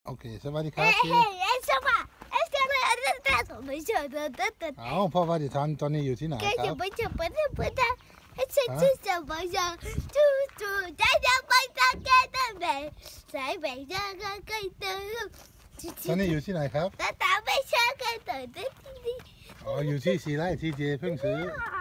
โอเคสวัสดีครับพี่เอาพ่อว่าดิฉันตอนนี้อยู่ที่ไหนครับตอนนี้อยู่ที่ไหนครับอ๋ออยู่ที่สีไร่ที่เจเพิ่งซื้อ